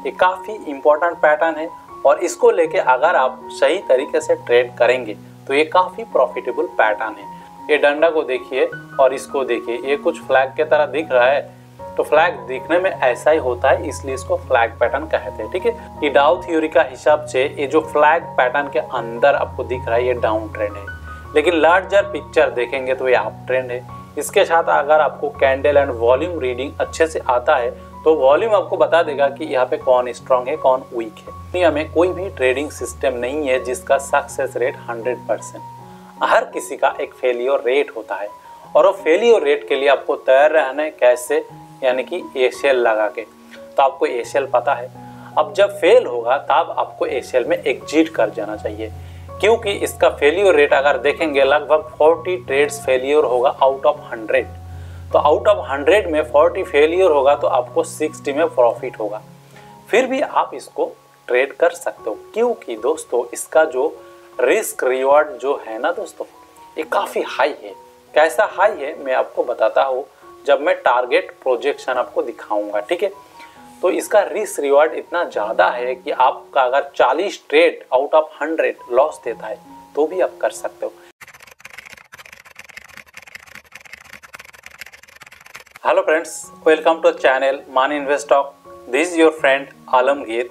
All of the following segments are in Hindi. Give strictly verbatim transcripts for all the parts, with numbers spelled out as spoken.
ये काफ़ी इम्पोर्टेंट पैटर्न है और इसको लेके अगर आप सही तरीके से ट्रेड करेंगे तो ये काफ़ी प्रॉफिटेबल पैटर्न है। ये डंडा को देखिए और इसको देखिए, ये कुछ फ्लैग के तरह दिख रहा है, तो फ्लैग दिखने में ऐसा ही होता है, इसलिए इसको फ्लैग पैटर्न कहते हैं। ठीक है, ये डाउ थ्योरी का हिसाब से ये जो फ्लैग पैटर्न के अंदर आपको दिख रहा है ये डाउन ट्रेंड है, लेकिन लार्जर पिक्चर देखेंगे तो ये अप ट्रेंड है। इसके साथ अगर आपको कैंडल एंड वॉल्यूम रीडिंग अच्छे से आता है तो वॉल्यूम आपको बता देगा कि यहाँ पे कौन स्ट्रांग है कौन वीक है। दुनिया में कोई भी ट्रेडिंग सिस्टम नहीं है जिसका सक्सेस रेट हंड्रेड परसेंट, हर किसी का एक फेलियर रेट होता है और वो फेलियर रेट के लिए आपको तैयार रहना है। कैसे? यानी कि एशियल लगा के। तो आपको एशियल पता है, अब जब फेल होगा तब आपको एशियल में एग्जिट कर जाना चाहिए, क्योंकि इसका फेलियर रेट अगर देखेंगे लगभग चालीस ट्रेड्स फेलियर होगा आउट ऑफ हंड्रेड। तो आउट ऑफ हंड्रेड में चालीस फेलियर होगा तो आपको साठ में प्रॉफिट होगा, फिर भी आप इसको ट्रेड कर सकते हो, क्योंकि दोस्तों इसका जो रिस्क रिवॉर्ड जो है ना दोस्तों ये काफ़ी हाई है। कैसा हाई है मैं आपको बताता हूँ जब मैं टारगेट प्रोजेक्शन आपको दिखाऊंगा। ठीक है, तो इसका रिस्क रिवॉर्ड इतना ज़्यादा है कि आपका अगर चालीस trade out of hundred loss देता है तो भी आप कर सकते हो। Hello friends, welcome to channel Money Invest Talk. This is your friend Alamgir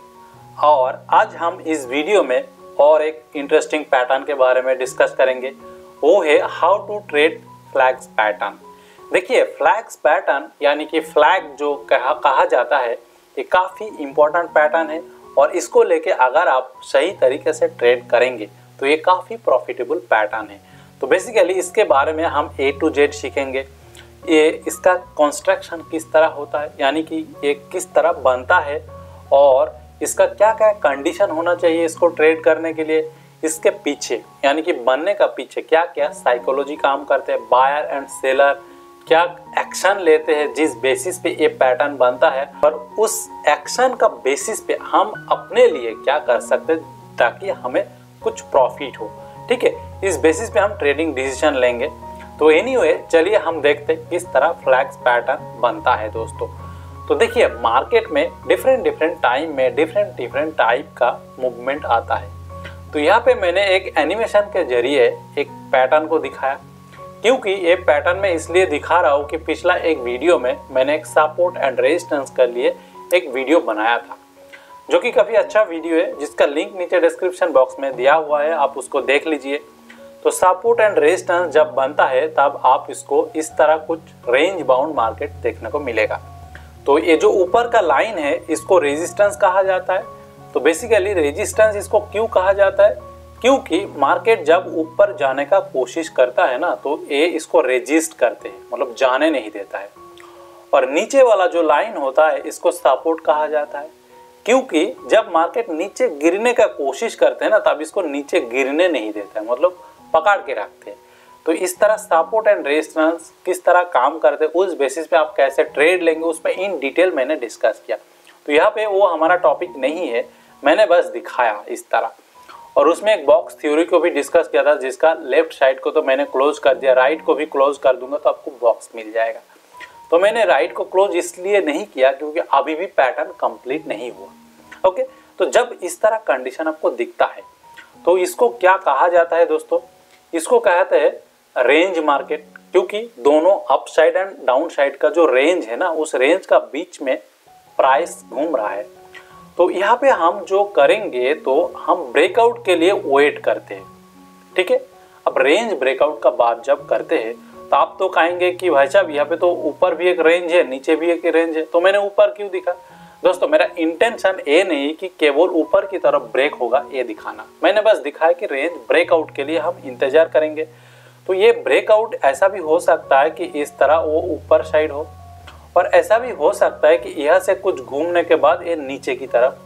और आज हम इस वीडियो में और एक इंटरेस्टिंग पैटर्न के बारे में डिस्कस करेंगे, वो है how to trade flags pattern. देखिए, फ्लैग्स पैटर्न यानी कि फ्लैग जो कहा कहा जाता है ये काफ़ी इम्पोर्टेंट पैटर्न है और इसको लेके अगर आप सही तरीके से ट्रेड करेंगे तो ये काफ़ी प्रॉफिटेबल पैटर्न है। तो बेसिकली इसके बारे में हम ए टू जेड सीखेंगे। ये इसका कंस्ट्रक्शन किस तरह होता है, यानी कि ये किस तरह बनता है और इसका क्या क्या कंडीशन होना चाहिए इसको ट्रेड करने के लिए, इसके पीछे यानी कि बनने का पीछे क्या क्या साइकोलॉजी काम करते हैं, बायर एंड सेलर क्या एक्शन लेते हैं जिस बेसिस पे ये पैटर्न बनता है, और उस एक्शन का बेसिस पे हम अपने लिए क्या कर सकते हैं ताकि हमें कुछ प्रॉफिट हो। ठीक है, इस बेसिस पे हम ट्रेडिंग डिसीजन लेंगे। तो एनीवे चलिए हम देखते हैं किस तरह फ्लैग्स पैटर्न बनता है दोस्तों। तो देखिए, मार्केट में डिफरेंट डिफरेंट टाइम में डिफरेंट डिफरेंट टाइप का मूवमेंट आता है। तो यहाँ पे मैंने एक एनिमेशन के जरिए एक पैटर्न को दिखाया, क्योंकि ये पैटर्न में इसलिए दिखा रहा हूँ कि पिछला एक वीडियो में मैंने एक सपोर्ट एंड रेजिस्टेंस के लिए एक वीडियो बनाया था, जो कि काफ़ी अच्छा वीडियो है जिसका लिंक नीचे डिस्क्रिप्शन बॉक्स में दिया हुआ है, आप उसको देख लीजिए। तो सपोर्ट एंड रेजिस्टेंस जब बनता है तब आप इसको इस तरह कुछ रेंज बाउंड मार्केट देखने को मिलेगा। तो ये जो ऊपर का लाइन है इसको रेजिस्टेंस कहा जाता है। तो बेसिकली रेजिस्टेंस इसको क्यों कहा जाता है, क्योंकि मार्केट जब ऊपर जाने का कोशिश करता है ना तो ये इसको रेजिस्ट करते हैं, मतलब जाने नहीं देता है। और नीचे वाला जो लाइन होता है इसको सपोर्ट कहा जाता है, क्योंकि जब मार्केट नीचे गिरने का कोशिश करते हैं ना तब इसको नीचे गिरने नहीं देता है, मतलब पकड़ के रखते हैं। तो इस तरह सपोर्ट एंड रेजिस्टेंस किस तरह काम करते हैं, उस बेसिस पे आप कैसे ट्रेड लेंगे उसमें इन डिटेल मैंने डिस्कस किया। तो यहाँ पे वो हमारा टॉपिक नहीं है, मैंने बस दिखाया इस तरह। और उसमें एक बॉक्स थ्योरी को भी डिस्कस किया था, जिसका लेफ्ट साइड को तो मैंने क्लोज कर दिया, राइट को भी क्लोज कर दूंगा तो आपको बॉक्स मिल जाएगा। तो मैंने राइट को क्लोज इसलिए नहीं किया क्योंकि अभी भी पैटर्न कंप्लीट नहीं हुआ। ओके, तो जब इस तरह कंडीशन आपको दिखता है तो इसको क्या कहा जाता है दोस्तों, इसको कहते हैं रेंज मार्केट, क्योंकि दोनों up side and down side का जो रेंज है ना उस रेंज का बीच में प्राइस घूम रहा है। तो यहाँ पे हम जो करेंगे तो हम ब्रेकआउट के लिए वेट करते हैं। ठीक है, अब रेंज ब्रेकआउट का बात जब करते हैं तो आप तो कहेंगे कि भाई साहब यहाँ पे तो ऊपर भी एक रेंज है नीचे भी एक रेंज है, तो मैंने ऊपर क्यों दिखा। दोस्तों, मेरा इंटेंशन ये नहीं कि केवल ऊपर की तरफ ब्रेक होगा ये दिखाना, मैंने बस दिखाया कि रेंज ब्रेकआउट के लिए हम इंतजार करेंगे। तो ये ब्रेकआउट ऐसा भी हो सकता है कि इस तरह वो ऊपर साइड हो, और ऐसा भी हो सकता है कि यहाँ से कुछ घूमने के बाद ये नीचे की तरफ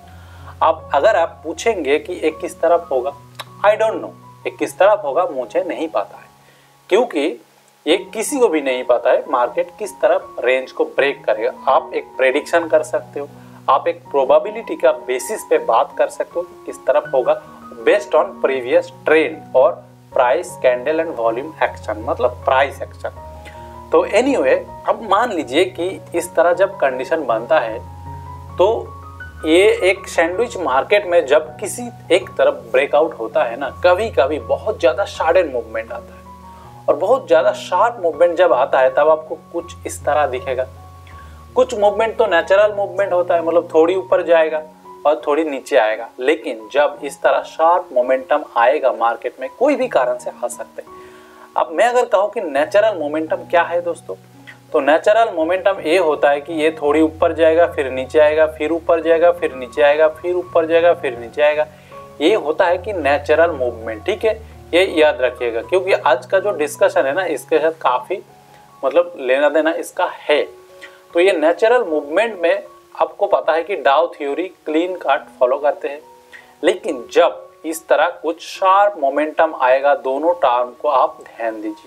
हो। अब अगर आप पूछेंगे कि ये किस तरफ होगा, आई डोंट नो, ये किस तरफ होगा मुझे नहीं पता है, क्योंकि ये किसी को भी नहीं पता है मार्केट किस तरफ रेंज को ब्रेक करेगा। आप एक प्रेडिक्शन कर सकते हो, आप एक प्रोबेबिलिटी का बेसिस पे बात कर सकते हो कि किस तरफ होगा बेस्ड ऑन प्रीवियस ट्रेंड और price candle and volume action, मतलब प्राइस एक्शन। तो एनीवे, अब मान लीजिए कि इस तरह जब कंडीशन बनता है तो ये एक सैंडविच मार्केट में जब किसी एक तरफ ब्रेकआउट होता है ना, कभी कभी बहुत ज़्यादा सडन मूवमेंट आता है। और बहुत ज़्यादा शार्प मूवमेंट जब आता है तब आपको कुछ इस तरह दिखेगा। कुछ मूवमेंट तो नेचुरल मूवमेंट होता है, मतलब थोड़ी ऊपर जाएगा और थोड़ी नीचे आएगा। लेकिन जब इस तरह शार्प मोमेंटम आएगा मार्केट में, कोई भी कारण से आ सकते हैं। अब मैं अगर कहूँ कि नेचुरल मोमेंटम क्या है दोस्तों, तो नेचुरल मोमेंटम ये होता है कि ये थोड़ी ऊपर जाएगा, फिर नीचे आएगा, फिर ऊपर जाएगा, फिर नीचे आएगा, फिर ऊपर जाएगा, फिर नीचे आएगा। ये होता है कि नेचुरल मूवमेंट। ठीक है, ये याद रखिएगा, क्योंकि आज का जो डिस्कशन है ना, इसके साथ काफ़ी मतलब लेना देना इसका है। तो ये नेचुरल मूवमेंट में आपको पता है कि डाउ थ्योरी क्लीन कट फॉलो करते हैं। लेकिन जब इस तरह कुछ शार्प मोमेंटम आएगा, दोनों टर्म को आप ध्यान दीजिए।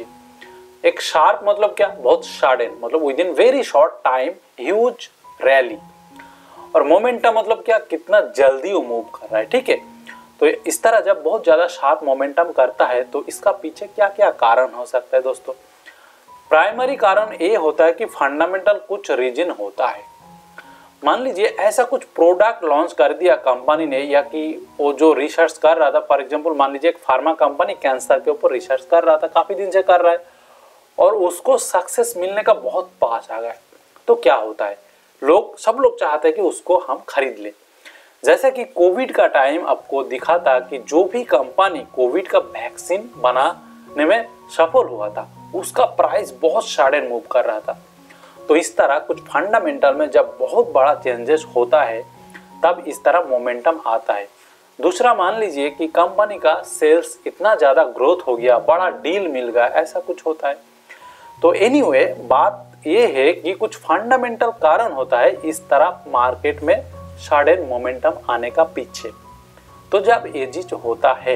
एक शार्प मतलब क्या, बहुत सडन, मतलब within very short time huge rally. और मोमेंटम मतलब क्या, कितना जल्दी वो मूव कर रहा है। ठीक है, तो इस तरह जब बहुत ज़्यादा शार्प मोमेंटम करता है तो इसका पीछे क्या क्या कारण हो सकता है दोस्तों। प्राइमरी कारण ये होता है कि फंडामेंटल कुछ रीजन होता है। मान लीजिए ऐसा कुछ प्रोडक्ट लॉन्च कर दिया कंपनी ने, या कि वो जो रिसर्च कर रहा था, फॉर एग्जांपल मान लीजिए एक फार्मा कंपनी कैंसर के ऊपर रिसर्च कर रहा था, काफ़ी दिन से कर रहा है, और उसको सक्सेस मिलने का बहुत पास आ गया। तो क्या होता है, लोग सब लोग चाहते हैं कि उसको हम खरीद लें। जैसे कि कोविड का टाइम आपको दिखा था कि जो भी कंपनी कोविड का वैक्सीन बनाने में सफल हुआ था, उसका प्राइस बहुत सडन मूव कर रहा था। तो इस तरह कुछ फंडामेंटल में जब बहुत बड़ा चेंजेस होता है तब इस तरह मोमेंटम आता है। दूसरा, मान लीजिए कि कंपनी का सेल्स इतना ज़्यादा ग्रोथ हो गया, बड़ा डील मिल गया, ऐसा कुछ होता है। तो एनीवे anyway, बात ये है कि कुछ फंडामेंटल कारण होता है इस तरह मार्केट में सडन मोमेंटम आने का पीछे। तो जब ये चीज होता है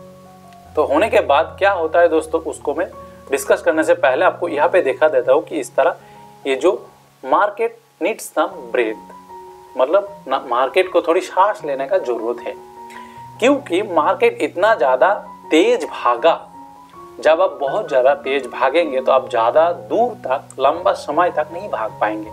तो होने के बाद क्या होता है दोस्तों, उसको मैं डिस्कस करने से पहले आपको यहाँ पे देखा देता हूँ कि इस तरह ये जो मार्केट नीड्स सम ब्रेथ, मतलब मार्केट को थोड़ी सांस लेने का जरूरत है। क्योंकि मार्केट इतना ज़्यादा तेज भागा, जब आप बहुत ज़्यादा तेज भागेंगे तो आप ज़्यादा दूर तक, लंबा समय तक नहीं भाग पाएंगे।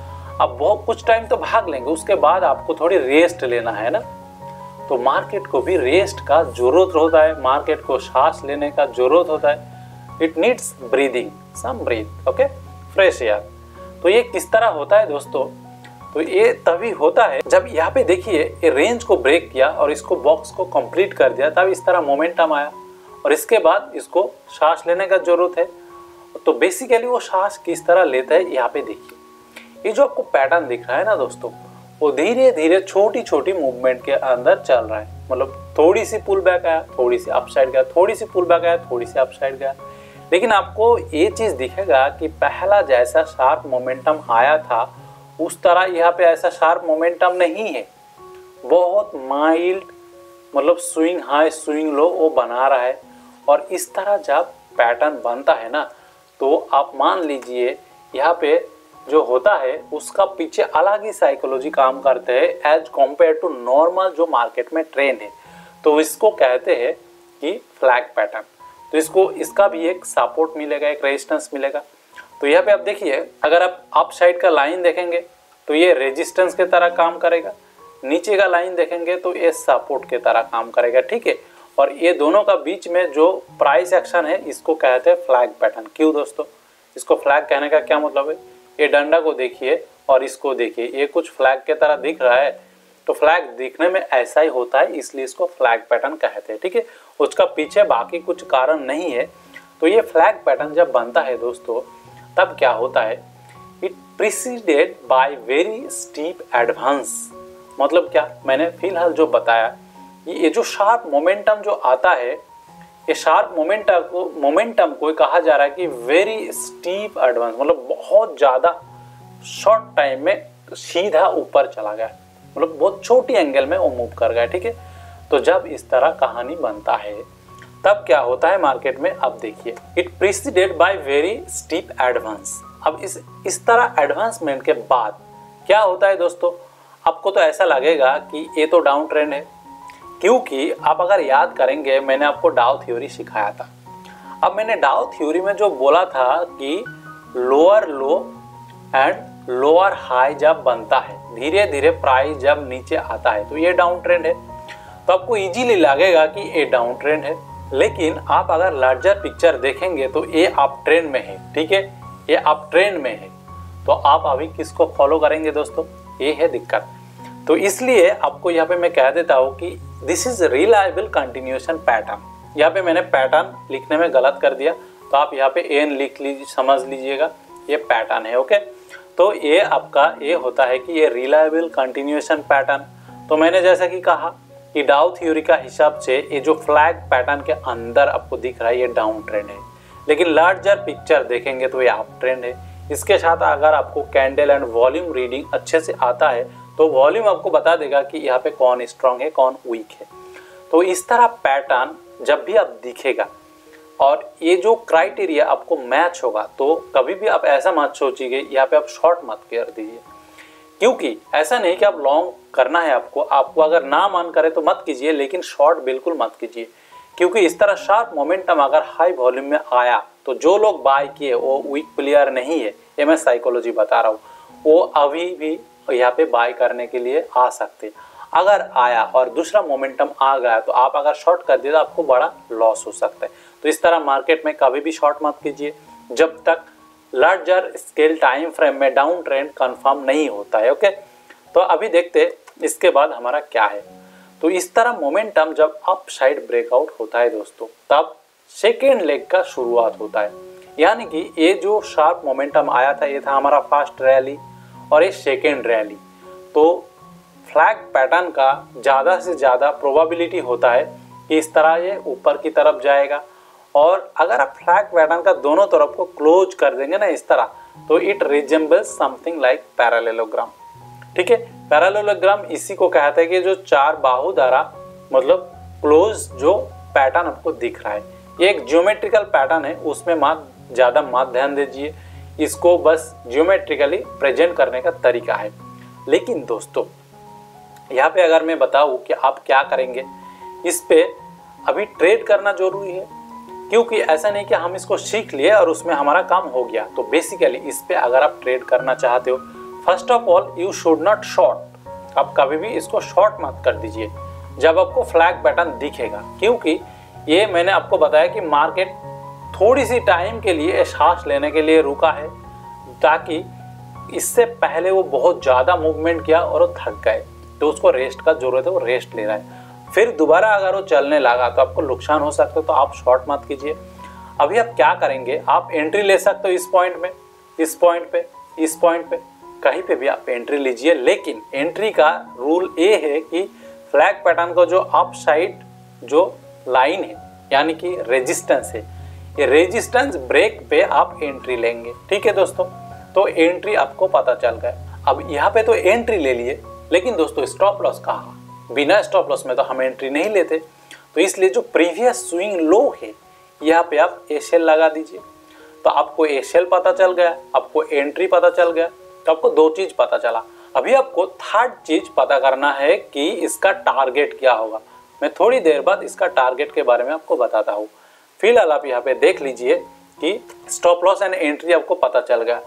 आप बहुत कुछ टाइम तो भाग लेंगे, उसके बाद आपको थोड़ी रेस्ट लेना है ना। तो मार्केट को भी रेस्ट का जरूरत होता है, मार्केट को सांस लेने का जरूरत होता है। It needs breathing, some breath, okay, fresh air. तो ये किस तरह होता है दोस्तों, तो ये तभी होता है जब यहाँ पे देखिए ये रेंज को ब्रेक किया और इसको बॉक्स को कंप्लीट कर दिया, तब इस तरह मोमेंटम आया। और इसके बाद इसको सांस लेने का जरूरत है। तो बेसिकली वो सांस किस तरह लेता है, यहाँ पे देखिए ये जो आपको पैटर्न दिख रहा है ना दोस्तों, वो धीरे धीरे छोटी छोटी मूवमेंट के अंदर चल रहा है। मतलब थोड़ी सी पुल बैक आया, थोड़ी सी अपसाइड गया, थोड़ी सी पुल बैक आया, थोड़ी सी अपसाइड गया। लेकिन आपको ये चीज दिखेगा कि पहला जैसा शार्प मोमेंटम आया था उस तरह यहाँ पे ऐसा शार्प मोमेंटम नहीं है। बहुत माइल्ड, मतलब स्विंग हाई स्विंग लो वो बना रहा है। और इस तरह जब पैटर्न बनता है ना, तो आप मान लीजिए यहाँ पे जो होता है उसका पीछे अलग ही साइकोलॉजी काम करते हैं एज कॉम्पेयर टू नॉर्मल जो मार्केट में ट्रेंड है। तो इसको कहते हैं कि फ्लैग पैटर्न। तो इसको इसका भी एक सपोर्ट मिलेगा, एक रेजिस्टेंस मिलेगा। तो यहाँ पे आप देखिए, अगर आप अप साइड का लाइन देखेंगे तो ये रेजिस्टेंस के तरह काम करेगा, नीचे का लाइन देखेंगे तो ये सपोर्ट के तरह काम करेगा। ठीक है, और ये दोनों का बीच में जो प्राइस एक्शन है इसको कहते हैं फ्लैग पैटर्न। क्यों दोस्तों, इसको फ्लैग कहने का क्या मतलब है, ये डंडा को देखिए और इसको देखिए, ये कुछ फ्लैग के तरह दिख रहा है। तो फ्लैग दिखने में ऐसा ही होता है, इसलिए इसको फ्लैग पैटर्न कहते हैं। ठीक है, उसका पीछे बाकी कुछ कारण नहीं है। तो ये फ्लैग पैटर्न जब बनता है दोस्तों, तब क्या होता है, it preceded by very steep advance. मतलब क्या, मैंने फिलहाल जो बताया, ये जो शार्प मोमेंटम जो आता है, ये शार्प मोमेंटम को मोमेंटम को कहा जा रहा है कि वेरी स्टीप एडवांस, मतलब बहुत ज़्यादा शॉर्ट टाइम में सीधा ऊपर चला गया, मतलब बहुत छोटी एंगल में वो मूव कर गया। ठीक है, तो जब इस तरह कहानी बनता है तब क्या होता है मार्केट में, अब देखिए, it preceded by very steep advance. अब इस इस तरह एडवांसमेंट के बाद क्या होता है दोस्तों, आपको तो ऐसा लगेगा कि ये तो डाउन ट्रेंड है, क्योंकि आप अगर याद करेंगे मैंने आपको डाउ थ्योरी सिखाया था। अब मैंने डाउ थ्योरी में जो बोला था कि lower low and lower high जब बनता है, धीरे धीरे प्राइस जब नीचे आता है, तो ये डाउन ट्रेंड है। तो आपको इजीली लगेगा कि ये डाउन ट्रेंड है, लेकिन आप अगर लार्जर पिक्चर देखेंगे तो ये अप ट्रेंड में है। ठीक है, ये अप ट्रेंड में है, तो आप अभी किसको फॉलो करेंगे दोस्तों, ये है दिक्कत। तो इसलिए आपको यहाँ पे मैं कह देता हूँ कि this is reliable continuation pattern. यहाँ पे मैंने पैटर्न लिखने में गलत कर दिया, तो आप यहाँ पे एन लिख लीजिए, समझ लीजिएगा ये पैटर्न है। ओके, तो ये आपका ये होता है कि ये रिलायबल कंटिन्यूएशन पैटर्न। तो मैंने जैसा कि कहा कि डाउ थ्योरी का हिसाब से ये जो फ्लैग पैटर्न के अंदर आपको दिख रहा है ये डाउन ट्रेंड है, लेकिन लार्जर पिक्चर देखेंगे तो ये अप ट्रेंड है। इसके साथ अगर आपको कैंडल एंड वॉल्यूम रीडिंग अच्छे से आता है तो वॉल्यूम आपको बता देगा कि यहाँ पे कौन स्ट्रांग है कौन वीक है। तो इस तरह पैटर्न जब भी आप दिखेगा और ये जो क्राइटेरिया आपको मैच होगा, तो कभी भी आप ऐसा मत सोचिए यहाँ पे आप शॉर्ट मत कर दीजिए, क्योंकि ऐसा नहीं कि आप लॉन्ग करना है आपको आपको अगर ना मन करे तो मत कीजिए, लेकिन शॉर्ट बिल्कुल मत कीजिए, क्योंकि इस तरह शार्प मोमेंटम अगर हाई वॉल्यूम में आया तो जो लोग बाय किए वो वीक प्लेयर नहीं है, ये मैं साइकोलॉजी बता रहा हूँ, वो अभी भी यहाँ पे बाय करने के लिए आ सकते। अगर आया और दूसरा मोमेंटम आ गया तो आप अगर शॉर्ट कर दिए तो आपको बड़ा लॉस हो सकता है। तो इस तरह मार्केट में कभी भी शॉर्ट मत कीजिए जब तक लार्जर स्केल टाइम फ्रेम में डाउन ट्रेंड कंफर्म नहीं होता है। ओके, तो अभी देखते इसके बाद हमारा क्या है। तो इस तरह मोमेंटम जब अप साइड ब्रेकआउट होता है दोस्तों, तब सेकेंड लेग का शुरुआत होता है। यानी कि ये जो शार्प मोमेंटम आया था ये था हमारा फर्स्ट रैली और ये सेकेंड रैली। तो फ्लैग पैटर्न का ज़्यादा से ज़्यादा प्रोबेबिलिटी होता है कि इस तरह ये ऊपर की तरफ जाएगा, और अगर आप फ्लैग पैटर्न का दोनों तरफ को क्लोज कर देंगे ना इस तरह, तो it resembles something like parallelogram. ठीक है, पैरेललोग्राम इसी को कहते हैं कि जो चार बाहु द्वारा मतलब क्लोज जो पैटर्न आपको दिख रहा है, ये एक ज्योमेट्रिकल पैटर्न है, उसमें मत ज़्यादा मत ध्यान दीजिए, इसको बस ज्योमेट्रिकली प्रेजेंट करने का तरीका है। लेकिन दोस्तों यहाँ पे अगर मैं बताऊँ कि आप क्या करेंगे, इस पे अभी ट्रेड करना जरूरी है, क्योंकि ऐसा नहीं कि हम इसको सीख लिए और उसमें हमारा काम हो गया। तो बेसिकली इस पे अगर आप ट्रेड करना चाहते हो, first of all you should not short. आप कभी भी इसको शॉर्ट मत कर दीजिए जब आपको फ्लैग पैटर्न दिखेगा, क्योंकि ये मैंने आपको बताया कि मार्केट थोड़ी सी टाइम के लिए सांस लेने के लिए रुका है, ताकि इससे पहले वो बहुत ज़्यादा मूवमेंट किया और वो थक गए, तो उसको रेस्ट का जरूरत है, वो रेस्ट ले रहा है। फिर दोबारा अगर वो चलने लगा तो आपको नुकसान हो सकता है, तो आप शॉर्ट मत कीजिए। अभी आप क्या करेंगे, आप एंट्री ले सकते हो इस पॉइंट में, इस पॉइंट पे, इस पॉइंट पे, कहीं पे भी आप एंट्री लीजिए। लेकिन एंट्री का रूल ये है कि फ्लैग पैटर्न का जो अप साइड जो लाइन है यानी कि रेजिस्टेंस है, ये रेजिस्टेंस ब्रेक पे आप एंट्री लेंगे। ठीक है दोस्तों, तो एंट्री आपको पता चल गया। अब यहाँ पे तो एंट्री ले लिए, लेकिन दोस्तों स्टॉप लॉस कहाँ, बिना स्टॉप लॉस में तो हम एंट्री नहीं लेते। तो इसलिए जो प्रीवियस स्विंग लो है यहाँ पे आप एशेल लगा दीजिए। तो आपको एशेल पता चल गया, आपको एंट्री पता चल गया, तो आपको दो चीज पता चला। अभी आपको थर्ड चीज पता करना है कि इसका टारगेट क्या होगा। मैं थोड़ी देर बाद इसका टारगेट के बारे में आपको बताता हूँ। फिलहाल आप यहाँ पे देख लीजिए कि स्टॉप लॉस एंड एंट्री आपको पता चल गया,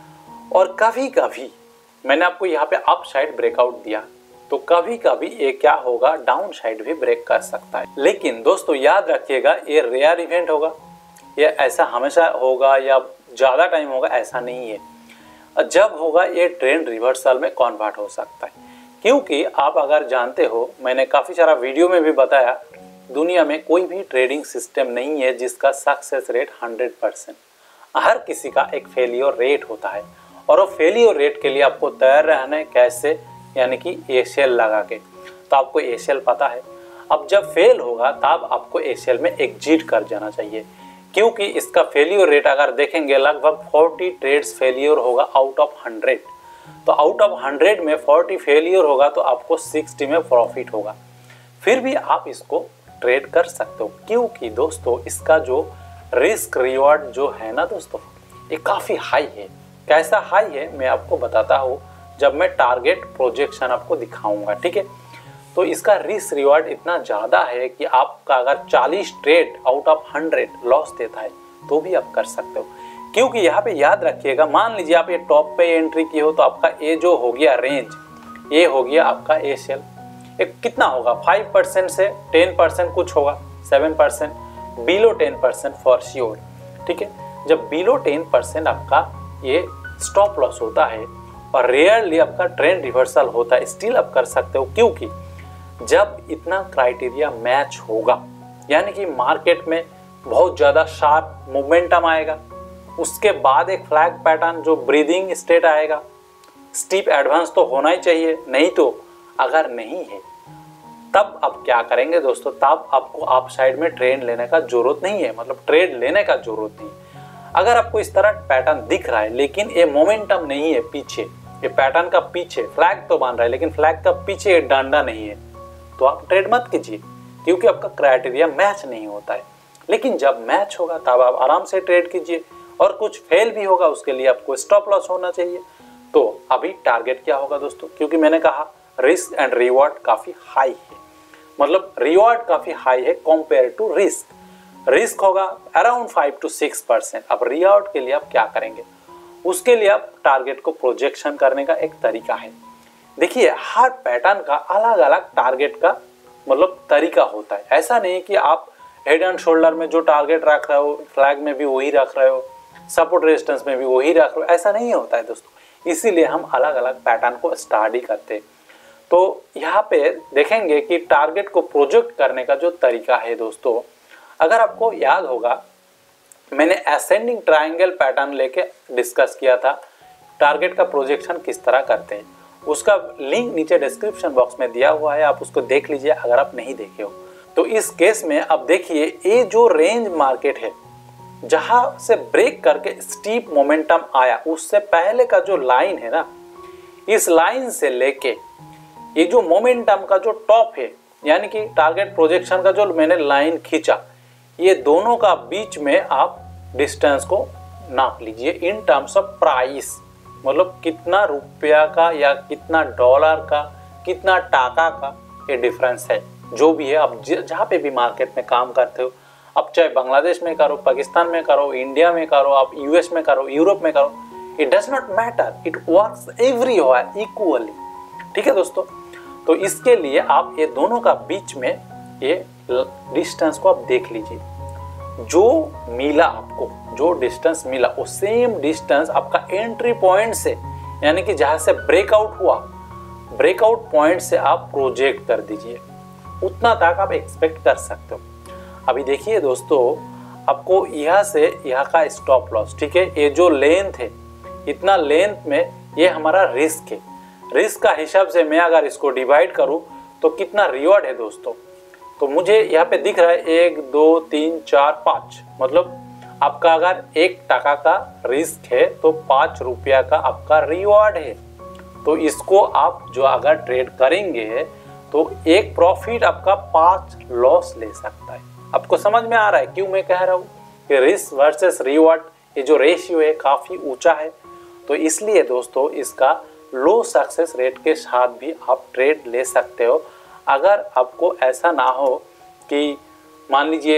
और कभी कभी मैंने आपको यहाँ पे अप साइड ब्रेकआउट दिया, तो कभी कभी ये क्या होगा, डाउन साइड भी ब्रेक कर सकता है। लेकिन दोस्तों याद रखिएगा, ये रेयर इवेंट होगा, ये ऐसा हमेशा होगा या ज़्यादा टाइम होगा ऐसा नहीं है। जब होगा ये ट्रेंड रिवर्सल में कन्वर्ट हो सकता है, क्योंकि आप अगर जानते हो, मैंने काफ़ी सारा वीडियो में भी बताया, दुनिया में कोई भी ट्रेडिंग सिस्टम नहीं है जिसका सक्सेस रेट हंड्रेड परसेंट। हर किसी का एक फेलियर रेट होता है, और वो फेलियर रेट के लिए आपको तैयार रहना है। कैसे, यानी कि एशेल लगा के। तो आपको एशेल पता है, अब जब फेल होगा तब आपको एशेल में एग्जिट कर जाना चाहिए, क्योंकि इसका फेलियर रेट अगर देखेंगे लगभग चालीस ट्रेड्स फेलियर होगा आउट ऑफ हंड्रेड। तो आउट ऑफ हंड्रेड में चालीस फेलियर होगा तो आपको साठ में प्रॉफिट होगा। फिर भी आप इसको ट्रेड कर सकते हो, क्योंकि दोस्तों इसका जो रिस्क रिवॉर्ड जो है ना दोस्तों, ये काफ़ी हाई है। कैसा हाई है मैं आपको बताता हूँ जब मैं टारगेट प्रोजेक्शन आपको दिखाऊंगा। ठीक है, तो इसका रिस्क रिवॉर्ड इतना ज़्यादा है कि आपका अगर चालीस trade out of hundred loss देता है तो भी आप कर सकते हो, क्योंकि यहाँ पे याद रखिएगा, मान लीजिए आप ये टॉप पे एंट्री की हो तो आपका ये जो हो गया रेंज, ये हो गया आपका ए सेल, एक कितना होगा फाइव परसेंट से टेन परसेंट कुछ होगा, seven percent, below ten percent for sure. ठीक है, जब बिलो टेन परसेंट आपका ये स्टॉप लॉस होता है और रेयरली आपका ट्रेंड रिवर्सल होता है, स्टिल आप कर सकते हो, क्योंकि जब इतना क्राइटेरिया मैच होगा, यानी कि मार्केट में बहुत ज़्यादा शार्प मोमेंटम आएगा, उसके बाद एक फ्लैग पैटर्न जो ब्रीदिंग स्टेट आएगा, स्टीप एडवांस तो होना ही चाहिए, नहीं तो अगर नहीं है तब आप क्या करेंगे दोस्तों, तब आपको आप साइड में ट्रेड लेने का जरूरत नहीं है, मतलब ट्रेड लेने का जरूरत नहीं है। अगर आपको इस तरह पैटर्न दिख रहा है लेकिन ये मोमेंटम नहीं है, पीछे ये पैटर्न का पीछे फ्लैग तो बन रहा है लेकिन फ्लैग का पीछे ये डंडा नहीं है, तो आप ट्रेड मत कीजिए, क्योंकि आपका क्राइटेरिया मैच नहीं होता है। लेकिन जब मैच होगा तब आप आराम से ट्रेड कीजिए, और कुछ फेल भी होगा उसके लिए आपको स्टॉप लॉस होना चाहिए। तो अभी टारगेट क्या होगा दोस्तों, क्योंकि मैंने कहा रिस्क एंड रिवॉर्ड काफी हाई है, मतलब रिवॉर्ड काफी हाई है कंपेयर टू रिस्क। रिस्क होगा around five to six percent. अब रिवॉर्ड के लिए आप क्या करेंगे, उसके लिए आप टारगेट को प्रोजेक्शन करने का एक तरीका है। देखिए, हर पैटर्न का अलग अलग टारगेट का मतलब तरीका होता है। ऐसा नहीं कि आप हेड एंड शोल्डर में जो टारगेट रख रहे हो, फ्लैग में भी वही रख रहे हो, सपोर्ट रेजिस्टेंस में भी वही रख रहे हो, ऐसा नहीं होता है दोस्तों। इसीलिए हम अलग अलग पैटर्न को स्टडी करते हैं। तो यहाँ पे देखेंगे कि टारगेट को प्रोजेक्ट करने का जो तरीका है दोस्तों, अगर आपको याद होगा मैंने असेंडिंग ट्रायंगल पैटर्न लेके डिस्कस किया था, टारगेट का प्रोजेक्शन किस तरह करते हैं, उसका लिंक नीचे डिस्क्रिप्शन बॉक्स में दिया हुआ है, आप उसको देख लीजिए अगर आप नहीं देखे हो। तो इस केस में अब देखिए, ये जो रेंज मार्केट है जहां से ब्रेक करके स्टीप मोमेंटम आया, उससे पहले का जो लाइन है ना, इस लाइन से लेके ये जो मोमेंटम का जो टॉप है, यानी कि टारगेट प्रोजेक्शन का जो मैंने लाइन खींचा, ये दोनों का बीच में आप डिस्टेंस को नाप लीजिए इन टर्म्स ऑफ प्राइस, मतलब कितना रुपया का या कितना डॉलर का, कितना टाका का ये डिफरेंस है। जो भी है, आप जहाँ पे भी मार्केट में काम करते हो, आप चाहे बांग्लादेश में करो, पाकिस्तान में करो, इंडिया में करो, आप यूएस में करो, यूरोप में करो, it does not matter, it works everywhere equally. ठीक है दोस्तों, तो इसके लिए आप ये दोनों का बीच में ये डिस्टेंस को आप देख लीजिए। जो मिला आपको, जो डिस्टेंस मिला, वो सेम डिस्टेंस आपका एंट्री पॉइंट से, यानी कि जहां से ब्रेकआउट हुआ, ब्रेकआउट पॉइंट से आप प्रोजेक्ट कर दीजिए, उतना तक आप एक्सपेक्ट कर सकते हो। अभी देखिए दोस्तों, आपको यहाँ से यहाँ का स्टॉप लॉस, ठीक है, ये जो लेंथ है, इतना लेंथ में ये हमारा रिस्क है। रिस्क का हिसाब से मैं अगर इसको डिवाइड करूं तो कितना रिवॉर्ड है दोस्तों, तो मुझे यहाँ पे दिख रहा है एक दो तीन चार पाँच, मतलब आपका अगर एक टका का रिस्क है तो पाँच रुपया का आपका रिवॉर्ड है। तो इसको आप जो अगर ट्रेड करेंगे तो एक प्रॉफिट आपका पाँच लॉस ले सकता है। आपको समझ में आ रहा है क्यों मैं कह रहा हूँ कि रिस्क वर्सेस रिवॉर्ड ये जो रेशियो है काफ़ी ऊंचा है। तो इसलिए दोस्तों इसका लो सक्सेस रेट के साथ भी आप ट्रेड ले सकते हो। अगर आपको ऐसा ना हो कि मान लीजिए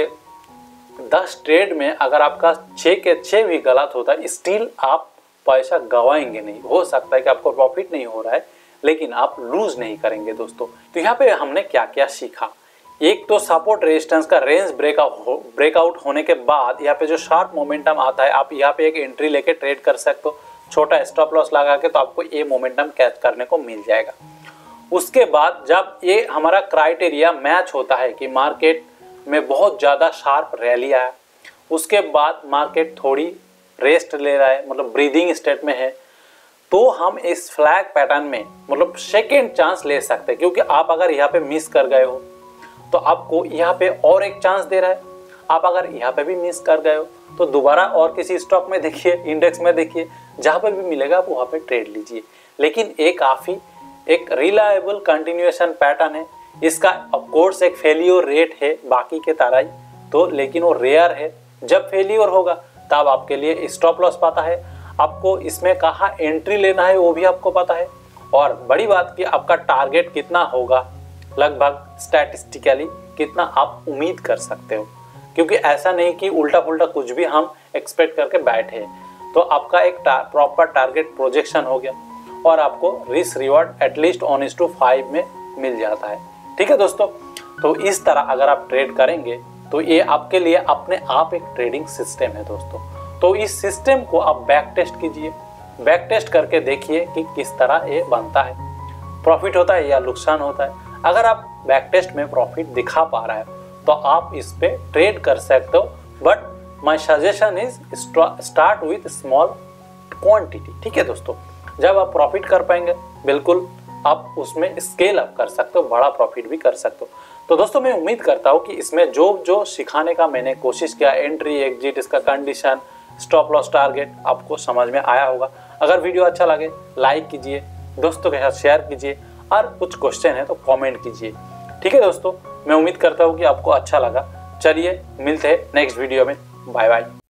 दस ट्रेड में अगर आपका छः के छः भी गलत होता है, स्टिल आप पैसा गवाएंगे नहीं। हो सकता है कि आपको प्रॉफिट नहीं हो रहा है लेकिन आप लूज नहीं करेंगे दोस्तों। तो यहाँ पे हमने क्या क्या सीखा, एक तो सपोर्ट रेजिस्टेंस का रेंज ब्रेकआउट हो, ब्रेकआउट होने के बाद यहाँ पे जो शार्प मोमेंटम आता है, आप यहाँ पे एक एंट्री लेके ट्रेड कर सकते हो, छोटा स्टॉप लॉस लगा के, तो आपको ये मोमेंटम कैच करने को मिल जाएगा। उसके बाद जब ये हमारा क्राइटेरिया मैच होता है कि मार्केट में बहुत ज़्यादा शार्प रैली आया, उसके बाद मार्केट थोड़ी रेस्ट ले रहा है, मतलब ब्रीदिंग स्टेट में है, तो हम इस फ्लैग पैटर्न में मतलब सेकेंड चांस ले सकते हैं। क्योंकि आप अगर यहाँ पे मिस कर गए हो तो आपको यहाँ पे और एक चांस दे रहा है। आप अगर यहाँ पे भी मिस कर गए हो तो दोबारा और किसी स्टॉक में देखिए, इंडेक्स में देखिए, जहाँ पे भी मिलेगा आप वहाँ पे ट्रेड लीजिए। लेकिन ये काफ़ी एक रिलायबल कंटिन्यूएशन पैटर्न है। इसका ऑफकोर्स एक फेलियर रेट है बाकी के तरह ही, तो लेकिन वो रेयर है। जब फेलियर होगा तब आपके लिए स्टॉप लॉस पता है, आपको इसमें कहाँ एंट्री लेना है वो भी आपको पता है, और बड़ी बात कि आपका टारगेट कितना होगा, लगभग स्टैटिस्टिकली कितना आप उम्मीद कर सकते हो। क्योंकि ऐसा नहीं कि उल्टा पुल्टा कुछ भी हम एक्सपेक्ट करके बैठे हैं। तो आपका एक प्रॉपर टारगेट प्रोजेक्शन हो गया और आपको risk reward at least one is to five में मिल जाता है। ठीक है दोस्तों, तो इस तरह अगर आप ट्रेड करेंगे तो ये आपके लिए अपने आप एक ट्रेडिंग सिस्टम है दोस्तों। तो इस सिस्टम को आप बैक टेस्ट कीजिए, बैक टेस्ट करके देखिए कि किस तरह ये बनता है, प्रॉफिट होता है या नुकसान होता है। अगर आप बैक टेस्ट में प्रॉफिट दिखा पा रहा है तो आप इस पे ट्रेड कर सकते हो, but my suggestion is start with small quantity. ठीक है दोस्तों, जब आप प्रॉफिट कर पाएंगे बिल्कुल आप उसमें स्केल अप कर सकते हो, बड़ा प्रॉफिट भी कर सकते हो। तो दोस्तों मैं उम्मीद करता हूँ कि इसमें जो जो सिखाने का मैंने कोशिश किया, एंट्री एग्जिट, इसका कंडीशन, स्टॉप लॉस, टारगेट, आपको समझ में आया होगा। अगर वीडियो अच्छा लगे लाइक कीजिए, दोस्तों के साथ शेयर कीजिए और कुछ क्वेश्चन है तो कमेंट कीजिए। ठीक है दोस्तों, मैं उम्मीद करता हूँ कि आपको अच्छा लगा। चलिए मिलते हैं नेक्स्ट वीडियो में, बाय बाय।